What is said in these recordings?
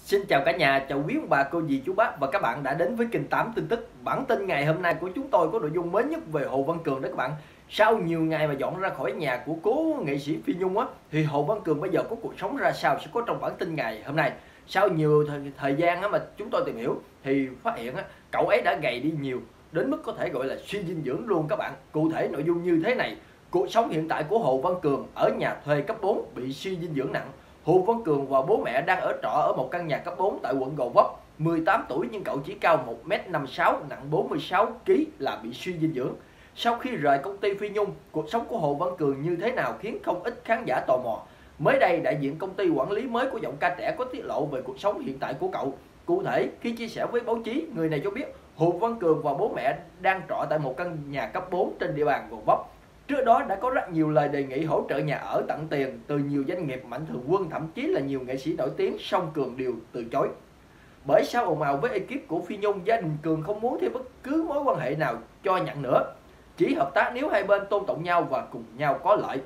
Xin chào cả nhà, chào quý ông bà, cô dì, chú bác và các bạn đã đến với kênh 8 tin tức. Bản tin ngày hôm nay của chúng tôi có nội dung mới nhất về Hồ Văn Cường đó các bạn. Sau nhiều ngày mà dọn ra khỏi nhà của cố nghệ sĩ Phi Nhung á, thì Hồ Văn Cường bây giờ có cuộc sống ra sao sẽ có trong bản tin ngày hôm nay. Sau nhiều thời gian á mà chúng tôi tìm hiểu thì phát hiện á, cậu ấy đã gầy đi nhiều đến mức có thể gọi là suy dinh dưỡng luôn các bạn. Cụ thể nội dung như thế này: cuộc sống hiện tại của Hồ Văn Cường ở nhà thuê cấp 4 bị suy dinh dưỡng nặng. Hồ Văn Cường và bố mẹ đang ở trọ ở một căn nhà cấp 4 tại quận Gò Vấp. 18 tuổi nhưng cậu chỉ cao 1m56, nặng 46kg là bị suy dinh dưỡng. Sau khi rời công ty Phi Nhung, cuộc sống của Hồ Văn Cường như thế nào khiến không ít khán giả tò mò. Mới đây, đại diện công ty quản lý mới của giọng ca trẻ có tiết lộ về cuộc sống hiện tại của cậu. Cụ thể, khi chia sẻ với báo chí, người này cho biết Hồ Văn Cường và bố mẹ đang trọ tại một căn nhà cấp 4 trên địa bàn Gò Vấp. Trước đó đã có rất nhiều lời đề nghị hỗ trợ nhà ở tặng tiền từ nhiều doanh nghiệp mạnh thường quân, thậm chí là nhiều nghệ sĩ nổi tiếng, song Cường đều từ chối. Bởi sau ồn ào với ekip của Phi Nhung, gia đình Cường không muốn thêm bất cứ mối quan hệ nào cho nhận nữa, chỉ hợp tác nếu hai bên tôn trọng nhau và cùng nhau có lợi.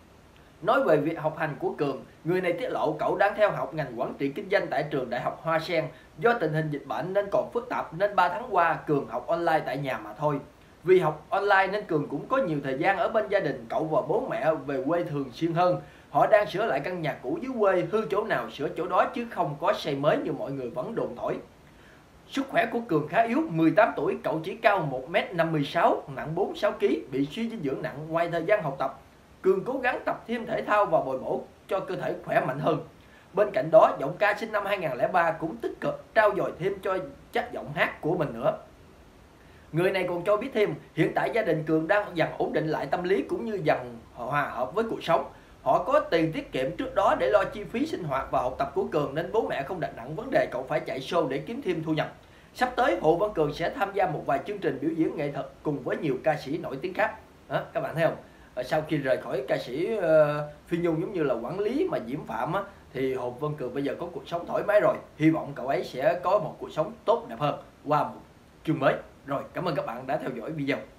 Nói về việc học hành của Cường, người này tiết lộ cậu đang theo học ngành quản trị kinh doanh tại trường Đại học Hoa Sen. Do tình hình dịch bệnh nên còn phức tạp nên 3 tháng qua Cường học online tại nhà mà thôi. Vì học online nên Cường cũng có nhiều thời gian ở bên gia đình, cậu và bố mẹ về quê thường xuyên hơn. Họ đang sửa lại căn nhà cũ dưới quê, hư chỗ nào sửa chỗ đó chứ không có xây mới như mọi người vẫn đồn thổi. Sức khỏe của Cường khá yếu, 18 tuổi cậu chỉ cao 1m56, nặng 46kg, bị suy dinh dưỡng nặng. Ngoài thời gian học tập, Cường cố gắng tập thêm thể thao và bồi bổ cho cơ thể khỏe mạnh hơn. Bên cạnh đó, giọng ca sinh năm 2003 cũng tích cực trau dồi thêm cho chất giọng hát của mình nữa. Người này còn cho biết thêm, hiện tại gia đình Cường đang dần ổn định lại tâm lý cũng như dần hòa hợp với cuộc sống. Họ có tiền tiết kiệm trước đó để lo chi phí sinh hoạt và học tập của Cường nên bố mẹ không đặt nặng vấn đề cậu phải chạy show để kiếm thêm thu nhập. Sắp tới Hồ Văn Cường sẽ tham gia một vài chương trình biểu diễn nghệ thuật cùng với nhiều ca sĩ nổi tiếng khác. Đó, các bạn thấy không? Sau khi rời khỏi ca sĩ Phi Nhung giống như là quản lý mà Diễm Phạm á, thì Hồ Văn Cường bây giờ có cuộc sống thoải mái rồi. Hy vọng cậu ấy sẽ có một cuộc sống tốt đẹp hơn qua một chương mới. Rồi, cảm ơn các bạn đã theo dõi video.